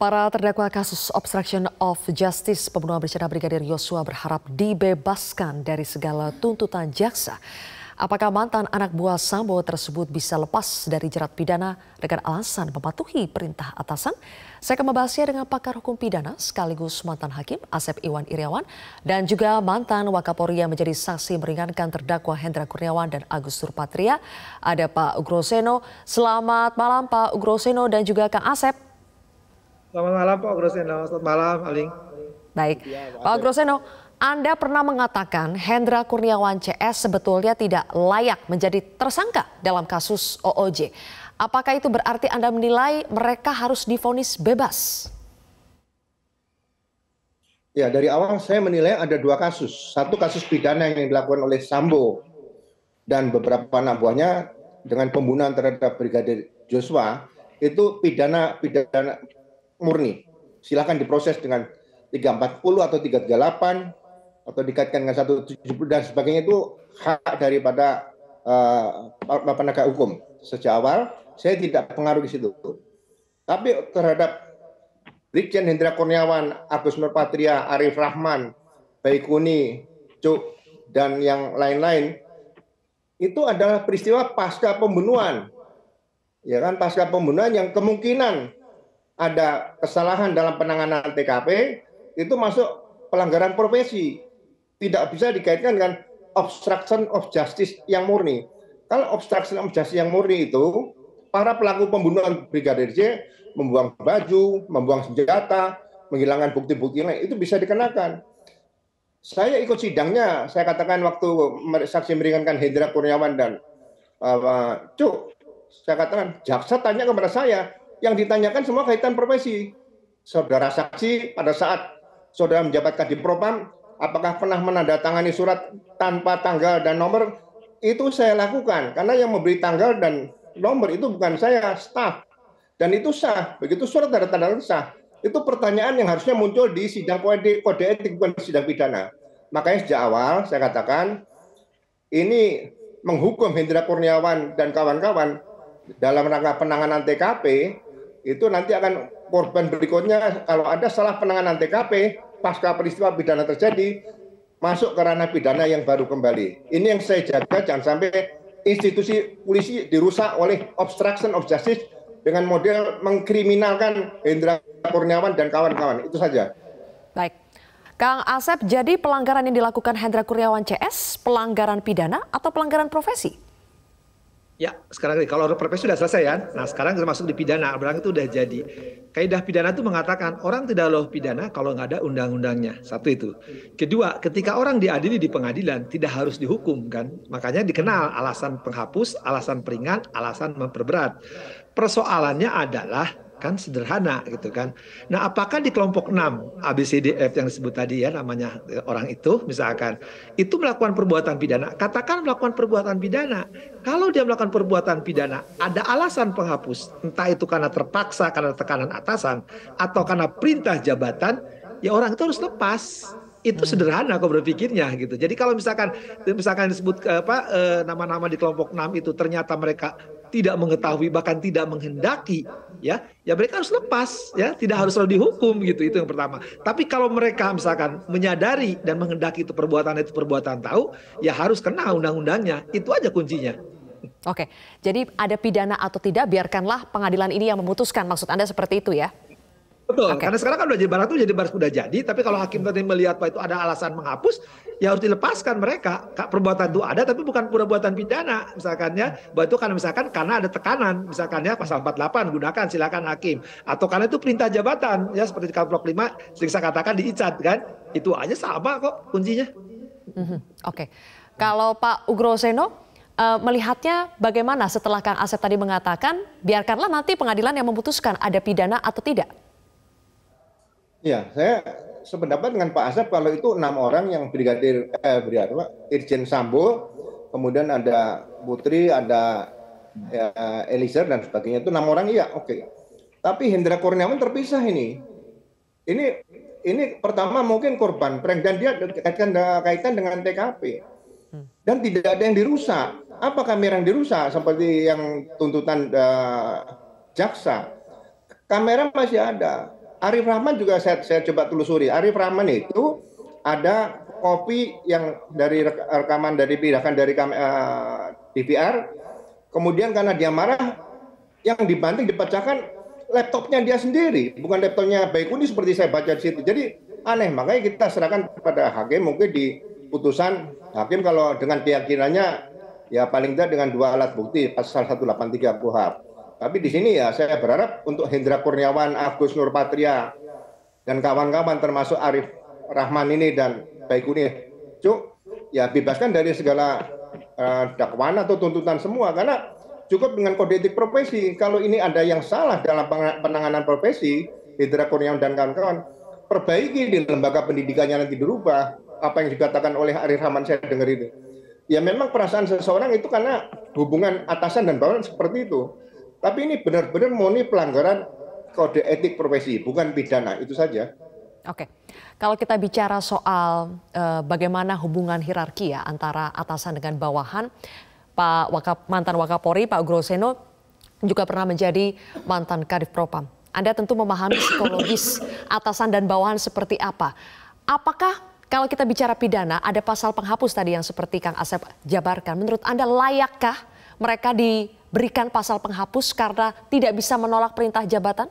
Para terdakwa kasus obstruction of justice pembunuhan berencana Brigadir Yosua berharap dibebaskan dari segala tuntutan jaksa. Apakah mantan anak buah Sambo tersebut bisa lepas dari jerat pidana dengan alasan mematuhi perintah atasan? Saya akan membahasnya dengan pakar hukum pidana sekaligus mantan hakim Asep Iwan Iriawan dan juga mantan Wakapolri yang menjadi saksi meringankan terdakwa Hendra Kurniawan dan Agus Nurpatria. Ada Pak Ugroseno. Selamat malam Pak Ugroseno dan juga Kang Asep. Selamat malam Pak Ugroseno. Selamat malam Aling. Baik, Pak Ugroseno, Anda pernah mengatakan Hendra Kurniawan CS sebetulnya tidak layak menjadi tersangka dalam kasus OOJ. Apakah itu berarti Anda menilai mereka harus divonis bebas? Ya, dari awal saya menilai ada dua kasus. Satu kasus pidana yang dilakukan oleh Sambo dan beberapa anak buahnya dengan pembunuhan terhadap Brigadir Joshua, itu pidana murni. Silakan diproses dengan 340 atau 338 atau dikaitkan dengan 170 dan sebagainya, itu hak daripada penegak hukum. Sejak awal saya tidak pengaruh di situ. Tapi terhadap Brigjen Hendra Kurniawan, Agus Nurpatria, Arif Rahman, Baikuni, Cuk, dan yang lain-lain, itu adalah peristiwa pasca pembunuhan. Ya kan, pasca pembunuhan yang kemungkinan ada kesalahan dalam penanganan TKP, itu masuk pelanggaran profesi. Tidak bisa dikaitkan dengan obstruction of justice yang murni. Kalau obstruction of justice yang murni itu, para pelaku pembunuhan Brigadir J membuang baju, membuang senjata, menghilangkan bukti-bukti lain, itu bisa dikenakan. Saya ikut sidangnya, saya katakan waktu saksi meringankan Hendra Kurniawan dan Cuk, saya katakan, jaksa tanya kepada saya, yang ditanyakan semua kaitan profesi. Saudara saksi pada saat saudara menjabatkan di Propam, apakah pernah menandatangani surat tanpa tanggal dan nomor? Itu saya lakukan, karena yang memberi tanggal dan nomor itu bukan saya, staf. Dan itu sah, begitu surat ada tanda sah. Itu pertanyaan yang harusnya muncul di sidang kode etik, bukan di sidang pidana. Makanya sejak awal saya katakan, ini menghukum Hendra Kurniawan dan kawan-kawan dalam rangka penanganan TKP, itu nanti akan korban berikutnya kalau ada salah penanganan TKP pasca peristiwa pidana terjadi, masuk ke ranah pidana yang baru kembali. Ini yang saya jaga, jangan sampai institusi polisi dirusak oleh obstruction of justice dengan model mengkriminalkan Hendra Kurniawan dan kawan-kawan. Itu saja. Baik. Kang Asep, jadi pelanggaran yang dilakukan Hendra Kurniawan CS, pelanggaran pidana atau pelanggaran profesi? Ya, sekarang kalau profesi sudah selesai ya. Nah, sekarang kita masuk di pidana. Berarti itu udah jadi. Kaidah pidana itu mengatakan orang tidak loh pidana kalau nggak ada undang-undangnya. Satu itu. Kedua, ketika orang diadili di pengadilan tidak harus dihukum kan. Makanya dikenal alasan penghapus, alasan peringan, alasan memperberat. Persoalannya adalah kan sederhana gitu kan. Nah, apakah di kelompok 6 ABCDF yang disebut tadi ya namanya orang itu misalkan itu melakukan perbuatan pidana, katakan melakukan perbuatan pidana. Kalau dia melakukan perbuatan pidana ada alasan penghapus, entah itu karena terpaksa karena tekanan atasan atau karena perintah jabatan, ya orang itu harus lepas. Itu sederhana kok berpikirnya gitu. Jadi kalau misalkan disebut nama-nama di kelompok 6 itu ternyata mereka tidak mengetahui bahkan tidak menghendaki ya mereka harus lepas ya, tidak harus selalu dihukum gitu. Itu yang pertama. Tapi kalau mereka misalkan menyadari dan menghendaki itu perbuatan tahu, ya harus kena undang-undangnya. Itu aja kuncinya. Oke. Jadi ada pidana atau tidak biarkanlah pengadilan ini yang memutuskan, maksud Anda seperti itu ya? Betul, karena sekarang kan udah jadi barang itu sudah jadi, tapi kalau hakim tadi melihat bahwa itu ada alasan menghapus, ya harus dilepaskan mereka. Perbuatan itu ada, tapi bukan perbuatan pidana, misalkan ya, bahwa itu kan misalkan karena ada tekanan, misalkan ya pasal 48 gunakan silakan hakim, atau karena itu perintah jabatan, ya seperti di Kaplok 5, sering saya katakan diicat kan, itu aja sama kok kuncinya. Oke, kalau Pak Ugroseno melihatnya bagaimana setelah Kang Asep tadi mengatakan, biarkanlah nanti pengadilan yang memutuskan ada pidana atau tidak? Ya, saya sependapat dengan Pak Asep kalau itu 6 orang yang Irjen Sambo, kemudian ada Putri, ada Eliezer dan sebagainya, itu 6 orang iya, oke. Tapi Hendra Kurniawan terpisah ini. Ini pertama mungkin korban prank dan dia kaitan dengan TKP. Dan tidak ada yang dirusak. Apa kamera yang dirusak seperti yang tuntutan jaksa? Kamera masih ada. Arif Rahman juga saya coba telusuri. Arif Rahman itu ada kopi yang dari rekaman dari pindahkan dari DVR, kemudian karena dia marah, yang dibanting dipecahkan laptopnya dia sendiri, bukan laptopnya Baikuni seperti saya baca di situ. Jadi aneh, makanya kita serahkan kepada hakim, mungkin di putusan hakim kalau dengan keyakinannya ya paling tidak dengan 2 alat bukti pasal 183 KUHP. Tapi di sini ya saya berharap untuk Hendra Kurniawan, Agus Nurpatria dan kawan-kawan termasuk Arif Rahman ini dan Baikuni, ya bebaskan dari segala dakwaan atau tuntutan semua, karena cukup dengan kode etik profesi. Kalau ini ada yang salah dalam penanganan profesi, Hendra Kurniawan dan kawan-kawan, perbaiki di lembaga pendidikannya, nanti dirubah. Apa yang dikatakan oleh Arif Rahman saya dengar itu. Ya memang perasaan seseorang itu karena hubungan atasan dan bawahan seperti itu. Tapi ini benar-benar murni pelanggaran kode etik profesi, bukan pidana, itu saja. Oke, kalau kita bicara soal bagaimana hubungan hierarki ya antara atasan dengan bawahan, mantan Wakapolri Pak Groseno juga pernah menjadi mantan Kadif Propam. Anda tentu memahami psikologis atasan dan bawahan seperti apa. Apakah kalau kita bicara pidana ada pasal penghapus tadi yang seperti Kang Asep jabarkan. Menurut Anda layakkah mereka diberikan pasal penghapus karena tidak bisa menolak perintah jabatan?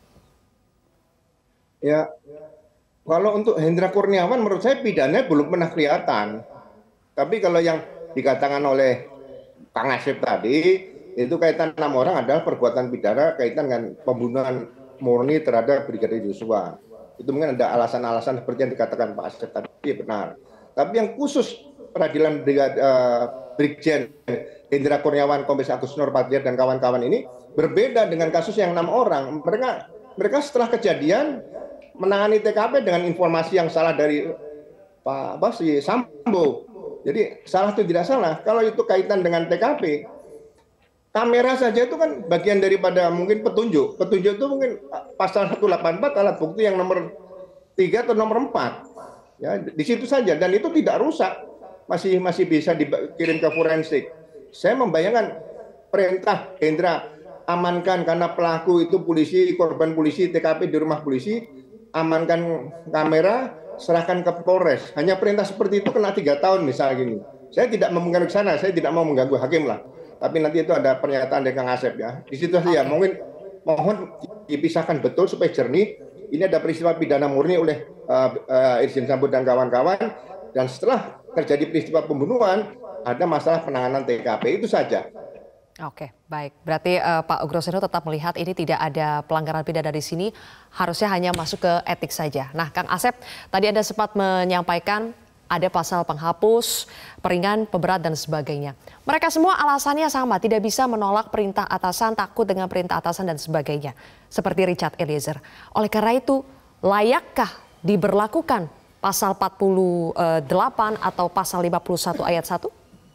Ya, kalau untuk Hendra Kurniawan menurut saya pidananya belum pernah kelihatan. Tapi kalau yang dikatakan oleh Kang Asep tadi, itu kaitan 6 orang adalah perbuatan pidana kaitan dengan pembunuhan murni terhadap Brigadir Yosua. Itu mungkin ada alasan-alasan seperti yang dikatakan Pak Asep tadi, benar. Tapi yang khusus peradilan Brigjen Hendra Kurniawan, Kombes Agus Nurpatria dan kawan-kawan ini berbeda dengan kasus yang 6 orang. Mereka setelah kejadian menangani TKP dengan informasi yang salah dari Pak Sambo. Jadi salah itu tidak salah. Kalau itu kaitan dengan TKP, kamera saja itu kan bagian daripada mungkin petunjuk. Petunjuk itu mungkin pasal 184 alat bukti yang nomor 3 atau nomor 4. Ya, di situ saja dan itu tidak rusak. Masih bisa dikirim ke forensik. Saya membayangkan perintah Hendra amankan karena pelaku itu polisi, korban polisi, TKP di rumah polisi, amankan kamera, serahkan ke Polres. Hanya perintah seperti itu kena 3 tahun misalnya gini. Saya tidak mempengaruhi ke sana, saya tidak mau mengganggu hakim lah. Tapi nanti itu ada pernyataan dari Kang Asep ya. Di situ saja mungkin mohon dipisahkan betul supaya jernih. Ini ada peristiwa pidana murni oleh Irjen Sambo dan kawan-kawan. Dan setelah terjadi peristiwa pembunuhan, ada masalah penanganan TKP, itu saja. Oke, baik. Berarti Pak Groseno tetap melihat ini tidak ada pelanggaran pidana di sini, harusnya hanya masuk ke etik saja. Nah, Kang Asep, tadi Anda sempat menyampaikan ada pasal penghapus, peringan, pemberat, dan sebagainya. Mereka semua alasannya sama, tidak bisa menolak perintah atasan, takut dengan perintah atasan, dan sebagainya. Seperti Richard Eliezer. Oleh karena itu, layakkah diberlakukan pasal 48 atau pasal 51 ayat 1?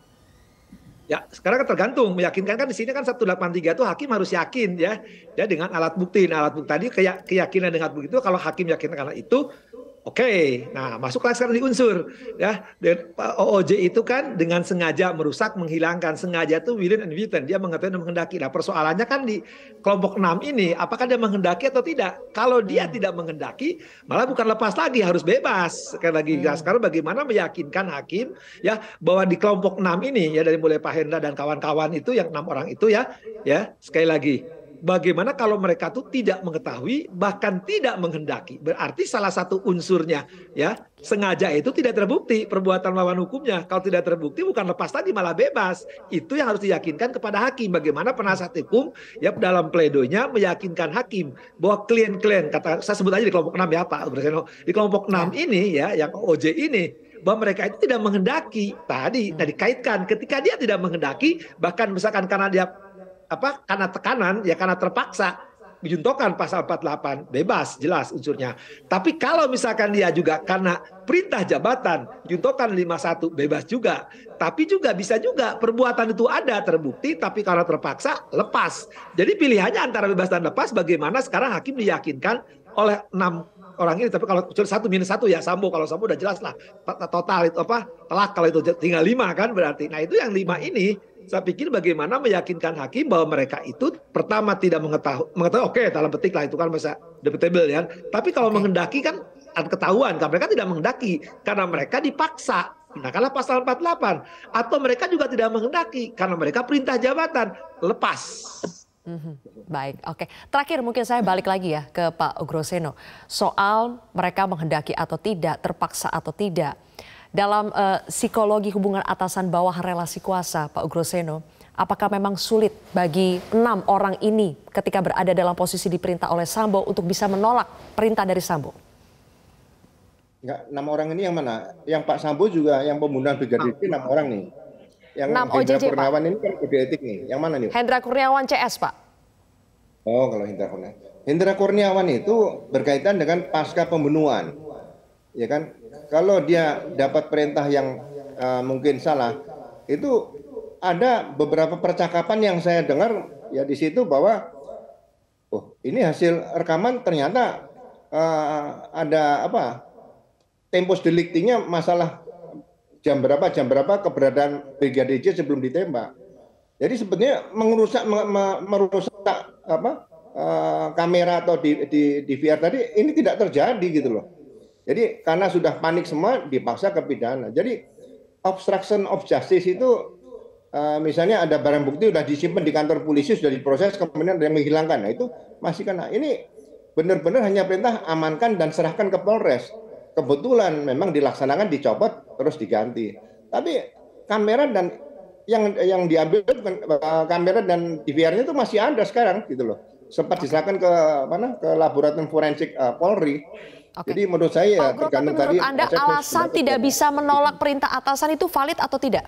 Ya, sekarang kan tergantung, meyakinkan kan di sini kan 183 itu hakim harus yakin ya dengan alat bukti. Nah, alat bukti tadi keyakinan dengan begitu kalau hakim yakin karena itu oke. Nah, masuklah sekarang di unsur ya. Dan OOJ itu kan dengan sengaja merusak, menghilangkan. Sengaja itu willing and wanton, dia mengetahui dan menghendaki. Nah, persoalannya kan di kelompok 6 ini apakah dia menghendaki atau tidak? Kalau dia tidak menghendaki, malah bukan lepas lagi, harus bebas. Sekali lagi sekarang bagaimana meyakinkan hakim ya bahwa di kelompok 6 ini ya dari mulai Pak Hendra dan kawan-kawan itu yang 6 orang itu ya sekali lagi bagaimana kalau mereka tuh tidak mengetahui bahkan tidak menghendaki, berarti salah satu unsurnya ya sengaja itu tidak terbukti perbuatan melawan hukumnya. Kalau tidak terbukti bukan lepas lagi malah bebas. Itu yang harus diyakinkan kepada hakim. Bagaimana penasihat hukum ya dalam pledoinya meyakinkan hakim bahwa klien-klien, kata saya sebut aja di kelompok 6 ya Pak Groseno, di kelompok 6 ini ya yang OJ ini, bahwa mereka itu tidak menghendaki. Tadi dikaitkan ketika dia tidak menghendaki, bahkan misalkan karena dia karena tekanan ya karena terpaksa dijuntokan pasal 48 bebas jelas unsurnya. Tapi kalau misalkan dia juga karena perintah jabatan juntokan 51 bebas juga. Tapi juga bisa juga perbuatan itu ada terbukti tapi karena terpaksa lepas. Jadi pilihannya antara bebas dan lepas, bagaimana sekarang hakim diyakinkan oleh 6 orang ini. Tapi kalau 1 minus 1 ya Sambo, kalau Sambo udah jelas lah total itu telak, kalau itu tinggal 5 kan berarti. Nah itu yang 5 ini Saya pikir bagaimana meyakinkan hakim bahwa mereka itu pertama tidak mengetahui oke, dalam petik lah itu kan bisa debatable ya. Tapi kalau menghendaki kan ketahuan, kan mereka tidak menghendaki karena mereka dipaksa. Gunakanlah pasal 48. Atau mereka juga tidak menghendaki karena mereka perintah jabatan, lepas. Baik, oke. Terakhir mungkin saya balik lagi ya ke Pak Ugroseno. Soal mereka menghendaki atau tidak, terpaksa atau tidak. Dalam psikologi hubungan atasan bawahan relasi kuasa, Pak Ugroseno, apakah memang sulit bagi 6 orang ini ketika berada dalam posisi diperintah oleh Sambo untuk bisa menolak perintah dari Sambo? Enggak, 6 orang ini yang mana? Yang Pak Sambo juga yang pembunuhan brigadir J 6 orang nih. Yang 6 Hendra OJJ, Kurniawan Pak. ini kan kode etik nih. Yang mana nih? Hendra Kurniawan CS, Pak. Oh, kalau Hendra Kurniawan. Hendra Kurniawan itu berkaitan dengan pasca pembunuhan. Ya kan? Kalau dia dapat perintah yang mungkin salah, itu ada beberapa percakapan yang saya dengar ya di situ bahwa oh, ini hasil rekaman ternyata ada apa? Tempus delictinya masalah jam berapa keberadaan brigadir J sebelum ditembak. Jadi sebetulnya merusak apa kamera atau di VR tadi ini tidak terjadi gitu loh. Jadi karena sudah panik semua dipaksa ke pidana. Jadi obstruction of justice itu misalnya ada barang bukti sudah disimpan di kantor polisi, sudah diproses, kemudian ada yang menghilangkan. Nah itu masih kena. Ini benar-benar hanya perintah amankan dan serahkan ke Polres. Kebetulan memang dilaksanakan dicopot terus diganti. Tapi kamera dan yang diambil kamera dan DVR-nya itu masih ada sekarang gitu loh. Sempat diserahkan ke mana? Ke laboratorium forensik Polri. Jadi menurut saya tergantung tadi. Menurut Anda alasan tidak bisa menolak perintah atasan itu valid atau tidak?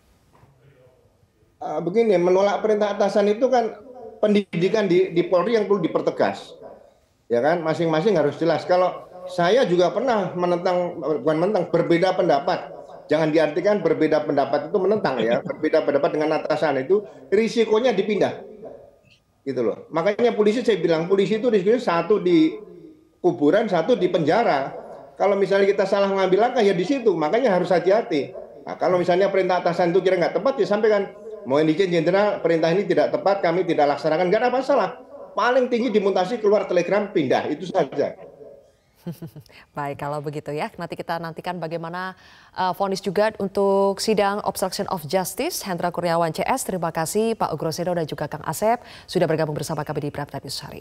Begini, menolak perintah atasan itu kan pendidikan di Polri yang perlu dipertegas. Ya kan, masing-masing harus jelas. Kalau saya juga pernah berbeda pendapat. Jangan diartikan berbeda pendapat itu menentang ya. Berbeda pendapat dengan atasan itu risikonya dipindah. Gitu loh. Makanya polisi saya bilang polisi itu risikonya satu di kuburan, satu di penjara. Kalau misalnya kita salah mengambil langkah ya di situ. Makanya harus hati-hati. Nah, kalau misalnya perintah atasan itu kira nggak tepat ya sampaikan. Mohon izin jenderal, perintah ini tidak tepat, kami tidak laksanakan. Nggak ada masalah. Paling tinggi dimutasi keluar telegram pindah, itu saja. Baik, kalau begitu ya. Nanti kita nantikan bagaimana vonis juga untuk sidang obstruction of justice Hendra Kurniawan CS. Terima kasih Pak Ugroseno dan juga Kang Asep sudah bergabung bersama kami di Prime Time News hari ini.